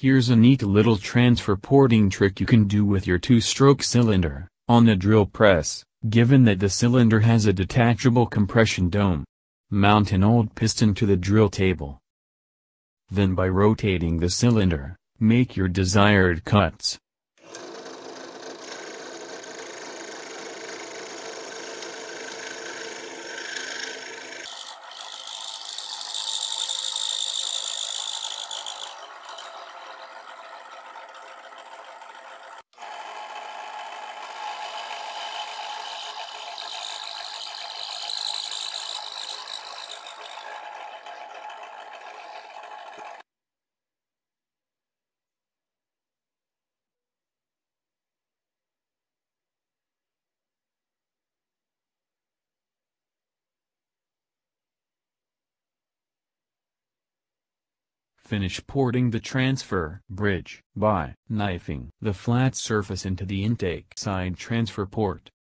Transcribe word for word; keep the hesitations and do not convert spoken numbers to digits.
Here's a neat little transfer porting trick you can do with your two-stroke cylinder, on the drill press, given that the cylinder has a detachable compression dome. Mount an old piston to the drill table. Then by rotating the cylinder, make your desired cuts. Finish porting the transfer bridge by knifing the flat surface into the intake side transfer port.